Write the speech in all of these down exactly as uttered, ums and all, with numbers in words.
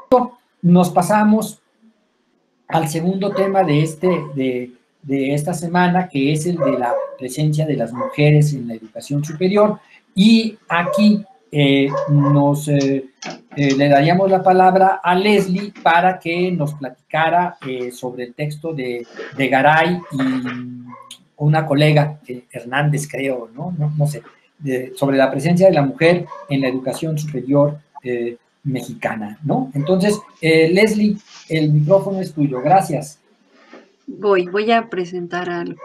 nos pasamos al segundo tema de, este, de, de esta semana, que es el de la presencia de las mujeres en la educación superior. Y aquí eh, nos eh, eh, le daríamos la palabra a Leslie para que nos platicara eh, sobre el texto de, de Garay y una colega, eh, Hernández creo, ¿no? No, no sé, de, sobre la presencia de la mujer en la educación superior eh, mexicana, ¿no? Entonces, eh, Leslie, el micrófono es tuyo, gracias. Voy, voy a presentar algo.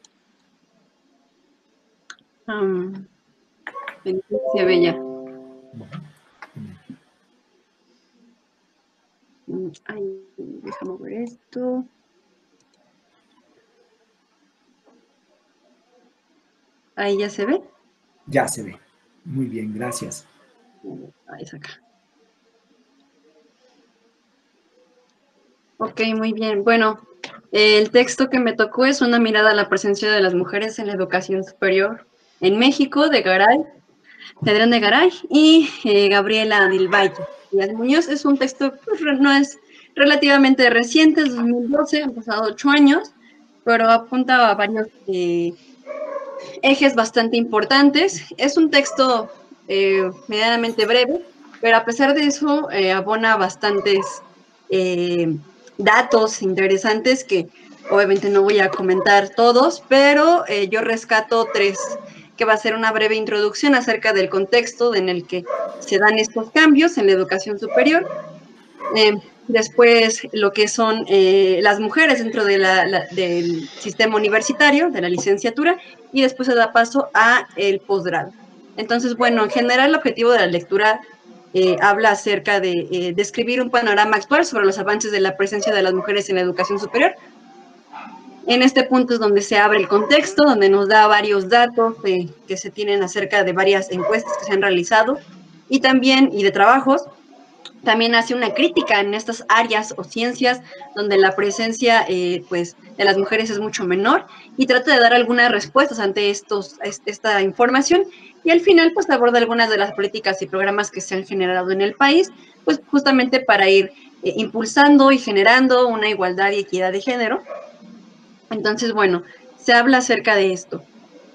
Um, se ve ya. Ay, déjame ver esto. Ahí ya se ve. Ya se ve. Muy bien, gracias. Ahí es acá. Ok, muy bien. Bueno, el texto que me tocó es Una mirada a la presencia de las mujeres en la educación superior en México, de Garay, de Adrián de Garay y eh, Gabriela del Valle. Díaz Muñoz. Es un texto, pues, no es relativamente reciente, es dos mil doce, han pasado ocho años, pero apunta a varios eh, ejes bastante importantes. Es un texto eh, medianamente breve, pero a pesar de eso eh, abona bastantes eh, datos interesantes que obviamente no voy a comentar todos, pero eh, yo rescato tres, que va a ser una breve introducción acerca del contexto en el que se dan estos cambios en la educación superior. Eh, después, lo que son eh, las mujeres dentro de la, la, del sistema universitario, de la licenciatura, y después se da paso a el posgrado. Entonces, bueno, en general el objetivo de la lectura eh, habla acerca de eh, describir un panorama actual sobre los avances de la presencia de las mujeres en la educación superior. En este punto es donde se abre el contexto, donde nos da varios datos eh, que se tienen acerca de varias encuestas que se han realizado y también, y de trabajos. También hace una crítica en estas áreas o ciencias donde la presencia eh, pues, de las mujeres es mucho menor y trata de dar algunas respuestas ante estos, esta información y al final pues aborda algunas de las políticas y programas que se han generado en el país, pues justamente para ir eh, impulsando y generando una igualdad y equidad de género. Entonces, bueno, se habla acerca de esto.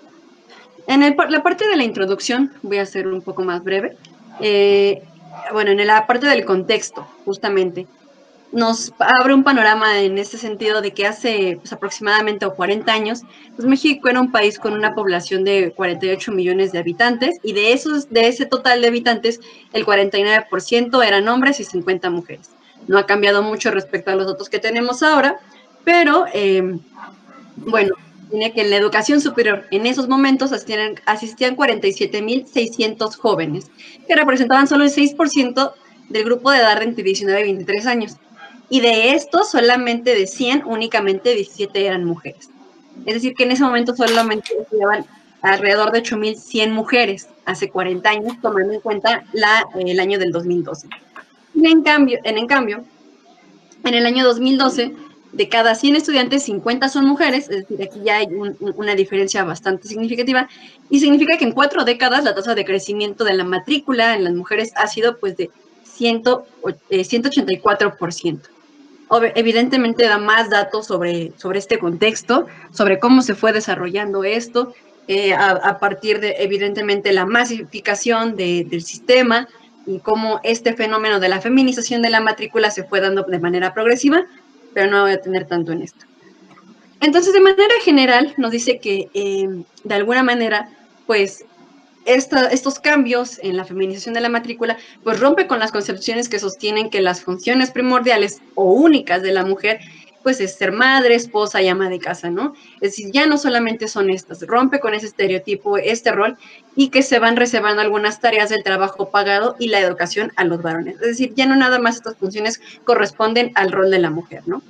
En el, la parte de la introducción, voy a ser un poco más breve, eh, bueno, en la parte del contexto, justamente, nos abre un panorama en este sentido de que hace pues, aproximadamente cuarenta años, pues México era un país con una población de cuarenta y ocho millones de habitantes y de, esos, de ese total de habitantes, el cuarenta y nueve por ciento eran hombres y cincuenta mujeres. No ha cambiado mucho respecto a los datos que tenemos ahora, pero eh, bueno, tiene que en la educación superior en esos momentos asistían, asistían cuarenta y siete mil seiscientos jóvenes, que representaban solo el seis por ciento del grupo de edad de entre diecinueve y veintitrés años. Y de estos, solamente de cien, únicamente diecisiete eran mujeres. Es decir, que en ese momento solamente estudiaban alrededor de ocho mil cien mujeres, hace cuarenta años, tomando en cuenta la, el año del dos mil doce. Y en cambio, en, en cambio, en el año dos mil doce, de cada cien estudiantes, cincuenta son mujeres, es decir, aquí ya hay un, una diferencia bastante significativa, y significa que en cuatro décadas la tasa de crecimiento de la matrícula en las mujeres ha sido pues de ciento ochenta y cuatro por ciento. Evidentemente da más datos sobre, sobre este contexto, sobre cómo se fue desarrollando esto, eh, a, a partir de, evidentemente, la masificación de, del sistema y cómo este fenómeno de la feminización de la matrícula se fue dando de manera progresiva, pero no voy a tener tanto en esto. Entonces, de manera general, nos dice que, eh, de alguna manera, pues, Esta, estos cambios en la feminización de la matrícula, pues rompe con las concepciones que sostienen que las funciones primordiales o únicas de la mujer, pues es ser madre, esposa y ama de casa, ¿no? Es decir, ya no solamente son estas, rompe con ese estereotipo, este rol, y que se van reservando algunas tareas del trabajo pagado y la educación a los varones. Es decir, ya no nada más estas funciones corresponden al rol de la mujer, ¿no?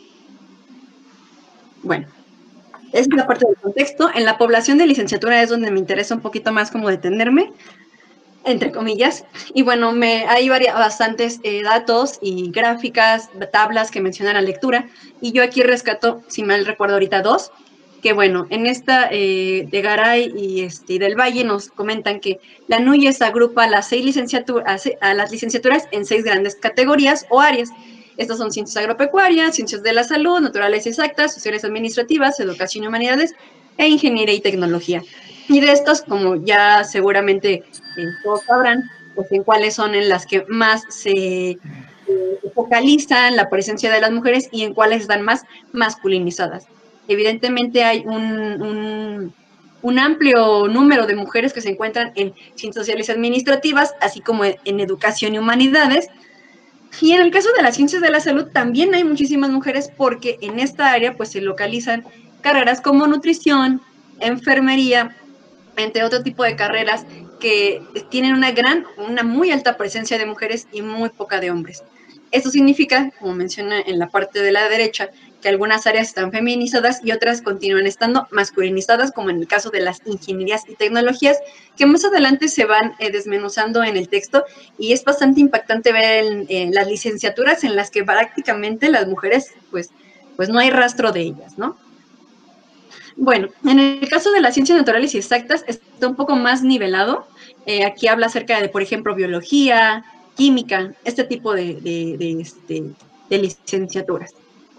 Bueno, esa es la parte del contexto. En la población de licenciatura es donde me interesa un poquito más como detenerme, entre comillas, y bueno, me, hay varias, bastantes eh, datos y gráficas, tablas que mencionan la lectura, y yo aquí rescato, si mal recuerdo ahorita, dos. que bueno, en esta eh, de Garay y, este, y del Valle nos comentan que la NUYES agrupa las seis licenciaturas, a las licenciaturas en seis grandes categorías o áreas. Estas son ciencias agropecuarias, ciencias de la salud, naturales y exactas, sociales administrativas, educación y humanidades, e ingeniería y tecnología. Y de estas, como ya seguramente eh, todos sabrán, pues en cuáles son en las que más se eh, focalizan la presencia de las mujeres y en cuáles están más masculinizadas. Evidentemente hay un, un, un amplio número de mujeres que se encuentran en ciencias sociales y administrativas, así como en educación y humanidades. Y en el caso de las ciencias de la salud también hay muchísimas mujeres porque en esta área pues se localizan carreras como nutrición, enfermería, entre otro tipo de carreras que tienen una gran, una muy alta presencia de mujeres y muy poca de hombres. Esto significa, como menciona en la parte de la derecha, que algunas áreas están feminizadas y otras continúan estando masculinizadas, como en el caso de las ingenierías y tecnologías, que más adelante se van eh, desmenuzando en el texto, y es bastante impactante ver en, en las licenciaturas en las que prácticamente las mujeres, pues, pues no hay rastro de ellas, ¿no? Bueno, en el caso de las ciencias naturales y exactas está un poco más nivelado. Eh, aquí habla acerca de, por ejemplo, biología, química, este tipo de, de, de, este, de licenciaturas.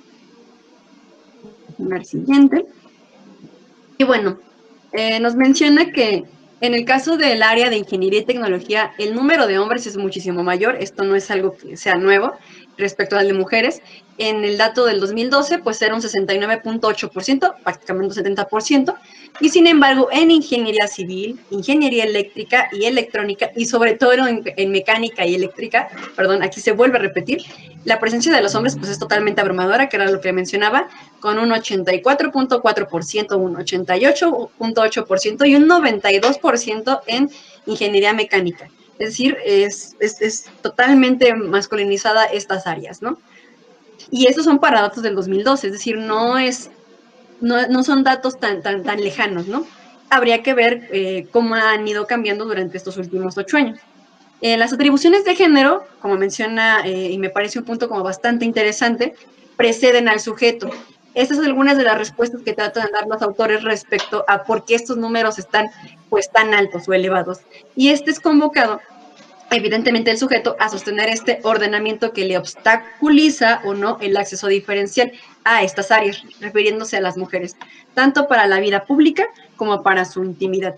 El siguiente. Y bueno, eh, nos menciona que en el caso del área de ingeniería y tecnología, el número de hombres es muchísimo mayor. Esto no es algo que sea nuevo respecto al de mujeres. En el dato del dos mil doce, pues era un sesenta y nueve punto ocho por ciento, prácticamente un setenta por ciento. Y sin embargo, en ingeniería civil, ingeniería eléctrica y electrónica, y sobre todo en, en mecánica y eléctrica, perdón, aquí se vuelve a repetir, la presencia de los hombres pues es totalmente abrumadora, que era lo que mencionaba, con un ochenta y cuatro punto cuatro por ciento, un ochenta y ocho punto ocho por ciento y un noventa y dos por ciento en ingeniería mecánica. Es decir, es, es, es totalmente masculinizada estas áreas, ¿no? Y estos son para datos del dos mil doce, es decir, no, es, no, no son datos tan, tan, tan lejanos, ¿no? Habría que ver eh, cómo han ido cambiando durante estos últimos ocho años. Eh, las atribuciones de género, como menciona, eh, y me parece un punto como bastante interesante, preceden al sujeto. Estas son algunas de las respuestas que tratan de dar los autores respecto a por qué estos números están pues tan altos o elevados. Y este es convocado, evidentemente, el sujeto a sostener este ordenamiento que le obstaculiza o no el acceso diferencial a estas áreas, refiriéndose a las mujeres, tanto para la vida pública como para su intimidad.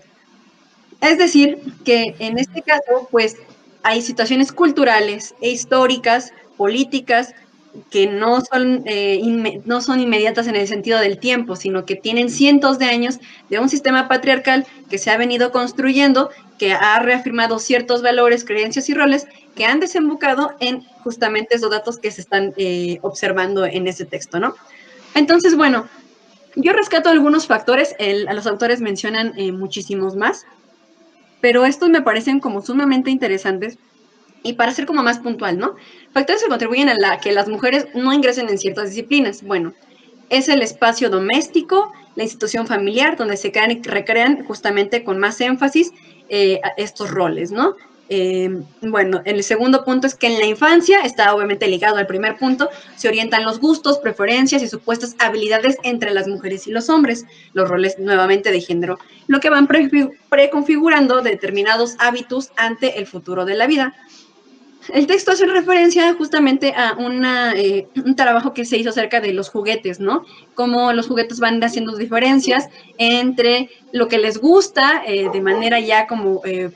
Es decir, que en este caso, pues, hay situaciones culturales e históricas, políticas, que no son, eh, no son inmediatas en el sentido del tiempo, sino que tienen cientos de años de un sistema patriarcal que se ha venido construyendo, que ha reafirmado ciertos valores, creencias y roles que han desembocado en justamente esos datos que se están eh, observando en ese texto, ¿no? Entonces, bueno, yo rescato algunos factores, el, los autores mencionan eh, muchísimos más, pero estos me parecen como sumamente interesantes. Y para ser como más puntual, ¿no? Factores que contribuyen a la, que las mujeres no ingresen en ciertas disciplinas. Bueno, es el espacio doméstico, la institución familiar, donde se crean y recrean justamente con más énfasis eh, estos roles, ¿no? Eh, bueno, el segundo punto es que en la infancia, está obviamente ligado al primer punto, se orientan los gustos, preferencias y supuestas habilidades entre las mujeres y los hombres, los roles nuevamente de género, lo que van preconfigurando determinados hábitos ante el futuro de la vida. El texto hace referencia justamente a una, eh, un trabajo que se hizo acerca de los juguetes, ¿no? Cómo los juguetes van haciendo diferencias entre lo que les gusta eh, de manera ya como eh,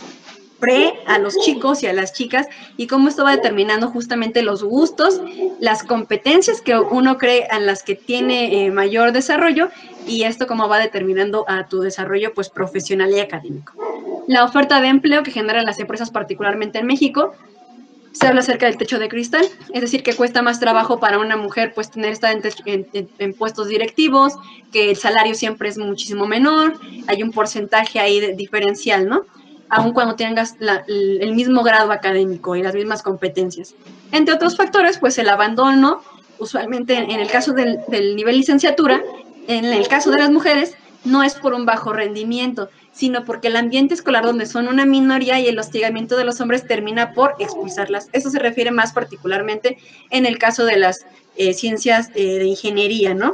pre a los chicos y a las chicas, y cómo esto va determinando justamente los gustos, las competencias que uno cree en las que tiene eh, mayor desarrollo, y esto cómo va determinando a tu desarrollo pues profesional y académico. La oferta de empleo que generan las empresas, particularmente en México. Se habla acerca del techo de cristal, es decir, que cuesta más trabajo para una mujer pues tener estar en, en, en, en puestos directivos, que el salario siempre es muchísimo menor, hay un porcentaje ahí de, diferencial, ¿no? Aun cuando tengas la, el mismo grado académico y las mismas competencias. Entre otros factores, pues el abandono, usualmente en, en el caso del, del nivel licenciatura, en el caso de las mujeres, no es por un bajo rendimiento, sino porque el ambiente escolar donde son una minoría y el hostigamiento de los hombres termina por expulsarlas. Eso se refiere más particularmente en el caso de las eh, ciencias eh, de ingeniería, ¿no?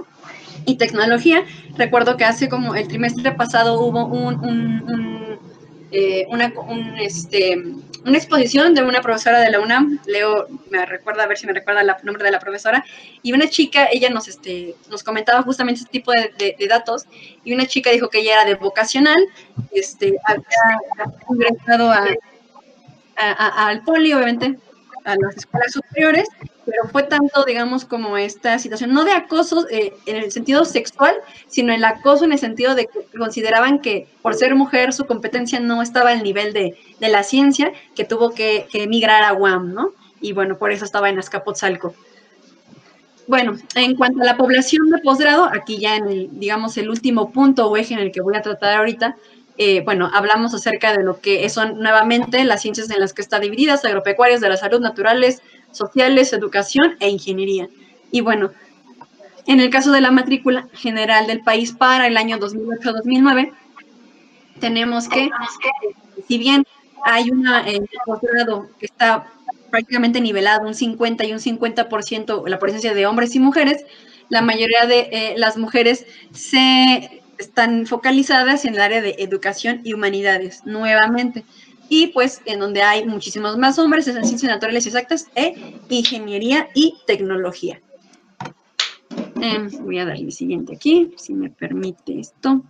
y tecnología. Recuerdo que hace como el trimestre pasado hubo un, un, un, eh, una, un, este, una exposición de una profesora de la UNAM, Leo, me recuerda, a ver si me recuerda el nombre de la profesora, y una chica, ella nos, este, nos comentaba justamente este tipo de, de, de datos, y una chica dijo que ella era de vocacional, este, había ingresado a, a, a, al poli, obviamente, a las escuelas superiores, pero fue tanto, digamos, como esta situación, no de acoso eh, en el sentido sexual, sino el acoso en el sentido de que consideraban que por ser mujer su competencia no estaba al nivel de, de la ciencia, que tuvo que, que emigrar a U A M, ¿no? Y bueno, por eso estaba en Azcapotzalco. Bueno, en cuanto a la población de posgrado, aquí ya en el, digamos, el último punto o eje en el que voy a tratar ahorita, eh, bueno, hablamos acerca de lo que son nuevamente las ciencias en las que está divididas, agropecuarias, de la salud, naturales, sociales, educación e ingeniería. Y bueno, en el caso de la matrícula general del país para el año dos mil ocho a dos mil nueve, tenemos que, si bien hay una eh, posgrado que está prácticamente nivelado, un cincuenta y un cincuenta por ciento la presencia de hombres y mujeres, la mayoría de eh, las mujeres se están focalizadas en el área de educación y humanidades, nuevamente. Y pues en donde hay muchísimos más hombres es en ciencias naturales y exactas e ingeniería y tecnología. Eh, voy a darle el siguiente aquí, si me permite esto.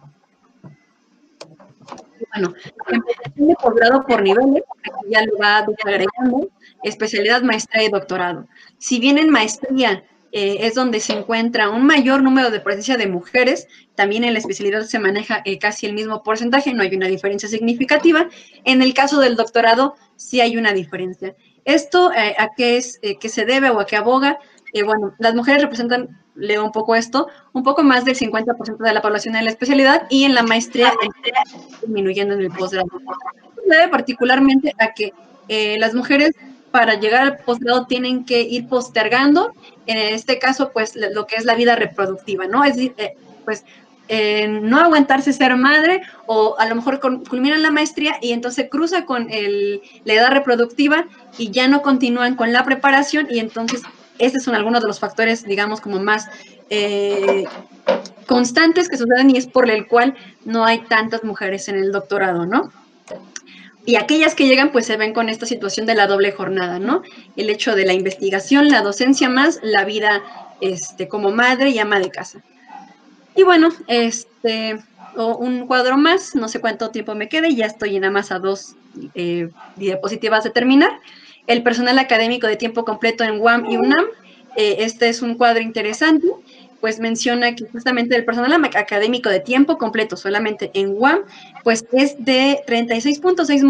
Bueno, en de posgrado por niveles, aquí ya lo va agregando, especialidad, maestría y doctorado. Si bien en maestría eh, es donde se encuentra un mayor número de presencia de mujeres, también en la especialidad se maneja eh, casi el mismo porcentaje, no hay una diferencia significativa. En el caso del doctorado sí hay una diferencia. ¿Esto eh, a qué, es, eh, qué se debe o a qué aboga? Eh, bueno, las mujeres representan, leo un poco esto, un poco más del cincuenta por ciento de la población en la especialidad y en la maestría disminuyendo en el posgrado. Se debe particularmente a que eh, las mujeres para llegar al posgrado tienen que ir postergando, en este caso, pues lo que es la vida reproductiva, ¿no? Es decir, eh, pues eh, no aguantarse ser madre o a lo mejor con, culminan la maestría y entonces cruza con el, la edad reproductiva y ya no continúan con la preparación y entonces estos son algunos de los factores, digamos, como más eh, constantes que suceden y es por el cual no hay tantas mujeres en el doctorado, ¿no? Y aquellas que llegan, pues se ven con esta situación de la doble jornada, ¿no? El hecho de la investigación, la docencia más, la vida este, como madre y ama de casa. Y bueno, este, un cuadro más, no sé cuánto tiempo me quede, ya estoy nada más a dos eh, diapositivas de terminar. El personal académico de tiempo completo en U A M y UNAM, eh, este es un cuadro interesante, pues menciona que justamente el personal académico de tiempo completo solamente en U A M, pues es de treinta y seis punto seis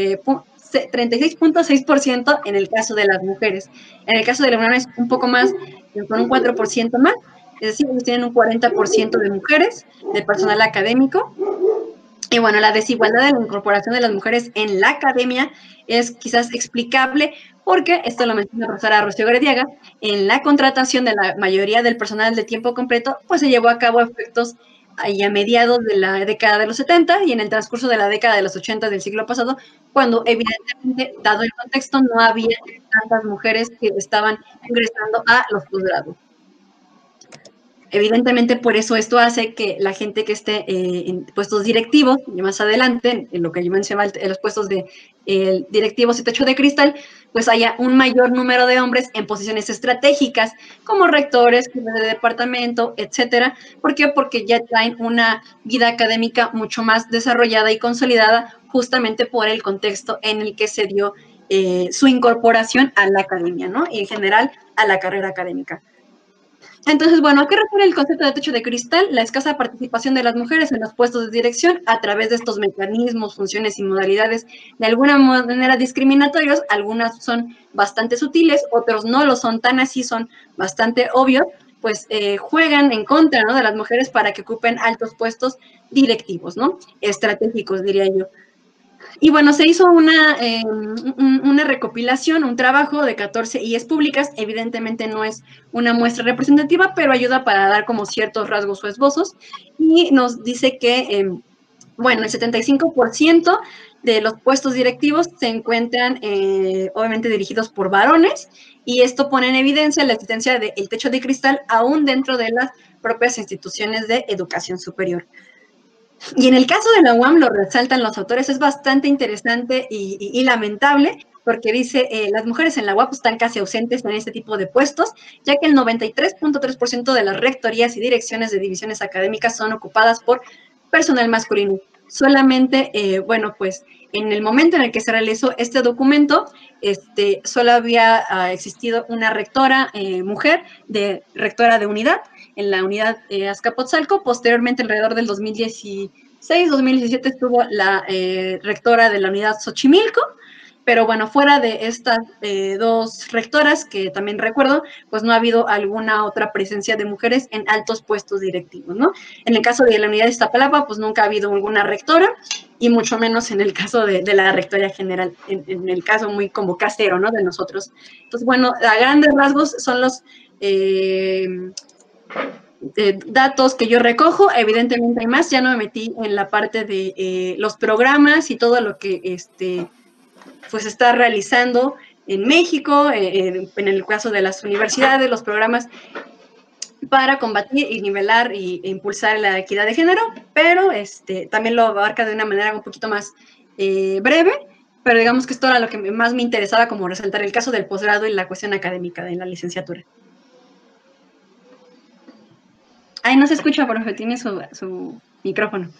por ciento en el caso de las mujeres. En el caso de la UNAM es un poco más, con un cuatro por ciento más, es decir, ellos tienen un cuarenta por ciento de mujeres, de personal académico. Y bueno, la desigualdad de la incorporación de las mujeres en la academia es quizás explicable porque, esto lo menciona la profesora Rocío Grediaga, en la contratación de la mayoría del personal de tiempo completo, pues se llevó a cabo efectos ahí a mediados de la década de los setenta y en el transcurso de la década de los ochenta del siglo pasado, cuando evidentemente, dado el contexto, no había tantas mujeres que estaban ingresando a los posgrados. Evidentemente, por eso esto hace que la gente que esté eh, en puestos directivos, y más adelante, en lo que yo mencionaba, en los puestos de eh, directivos y techo de cristal, pues haya un mayor número de hombres en posiciones estratégicas, como rectores, jefes de departamento, etcétera. ¿Por qué? Porque ya traen una vida académica mucho más desarrollada y consolidada, justamente por el contexto en el que se dio eh, su incorporación a la academia, ¿no? Y en general a la carrera académica. Entonces, bueno, ¿a qué refiere el concepto de techo de cristal? La escasa participación de las mujeres en los puestos de dirección a través de estos mecanismos, funciones y modalidades de alguna manera discriminatorios. Algunas son bastante sutiles, otros no lo son tan así, son bastante obvios, pues eh, juegan en contra, ¿no?, de las mujeres para que ocupen altos puestos directivos, ¿no? Estratégicos, diría yo. Y bueno, se hizo una, eh, una recopilación, un trabajo de catorce I Es públicas, evidentemente no es una muestra representativa, pero ayuda para dar como ciertos rasgos o esbozos, y nos dice que, eh, bueno, el setenta y cinco por ciento de los puestos directivos se encuentran eh, obviamente dirigidos por varones, y esto pone en evidencia la existencia del techo de cristal aún dentro de las propias instituciones de educación superior. Y en el caso de la U A M, lo resaltan los autores, es bastante interesante y, y, y lamentable, porque dice, eh, las mujeres en la U A P están casi ausentes en este tipo de puestos, ya que el noventa y tres punto tres por ciento de las rectorías y direcciones de divisiones académicas son ocupadas por personal masculino. Solamente, eh, bueno, pues en el momento en el que se realizó este documento, este, solo había uh, existido una rectora eh, mujer, de rectora de unidad, en la unidad eh, Azcapotzalco. Posteriormente, alrededor del dos mil dieciséis, dos mil diecisiete, estuvo la eh, rectora de la unidad Xochimilco. Pero bueno, fuera de estas eh, dos rectoras, que también recuerdo, pues no ha habido alguna otra presencia de mujeres en altos puestos directivos, ¿no? En el caso de la unidad de Iztapalapa, pues nunca ha habido alguna rectora, y mucho menos en el caso de, de la rectoría general, en, en el caso muy como casero, ¿no? De nosotros. Entonces, bueno, a grandes rasgos son los eh, eh, datos que yo recojo. Evidentemente hay más, ya no me metí en la parte de eh, los programas y todo lo que este pues está realizando en México, eh, en el caso de las universidades, los programas para combatir y nivelar y, e impulsar la equidad de género, pero este, también lo abarca de una manera un poquito más eh, breve, pero digamos que esto era lo que más me interesaba, como resaltar el caso del posgrado y la cuestión académica de la licenciatura. Ay, no se escucha, profe, tiene su, su micrófono.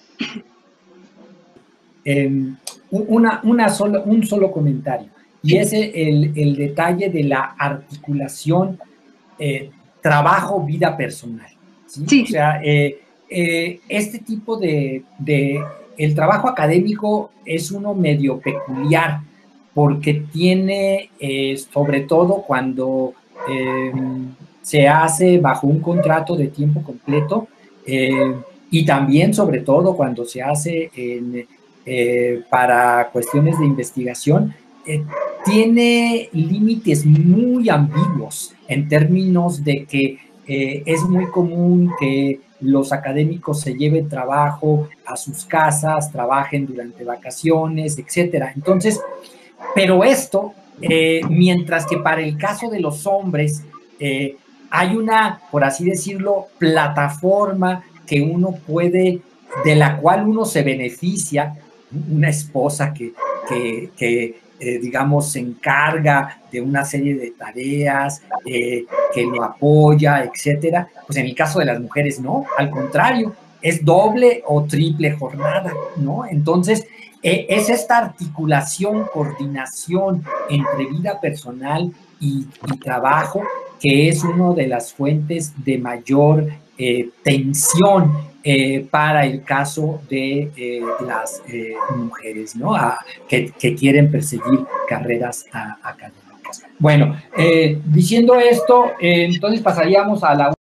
Eh, una, una sola, un solo comentario, y es el, el detalle de la articulación eh, trabajo-vida personal. ¿Sí? Sí. O sea, eh, eh, este tipo de, de... El trabajo académico es uno medio peculiar, porque tiene, eh, sobre todo cuando eh, se hace bajo un contrato de tiempo completo, eh, y también, sobre todo, cuando se hace en... Eh, para cuestiones de investigación, eh, tiene límites muy ambiguos en términos de que eh, es muy común que los académicos se lleven trabajo a sus casas, trabajen durante vacaciones, etcétera. Entonces, pero esto, eh, mientras que para el caso de los hombres eh, hay una, por así decirlo, plataforma que uno puede, de la cual uno se beneficia, una esposa que, que, que eh, digamos, se encarga de una serie de tareas, eh, que lo apoya, etcétera. Pues en el caso de las mujeres, no, al contrario, es doble o triple jornada, ¿no? Entonces, eh, es esta articulación, coordinación entre vida personal y, y trabajo que es una de las fuentes de mayor eh, tensión Eh, para el caso de eh, las eh, mujeres, ¿no? A, que, que quieren perseguir carreras a, académicas. Bueno, eh, diciendo esto, eh, entonces pasaríamos a la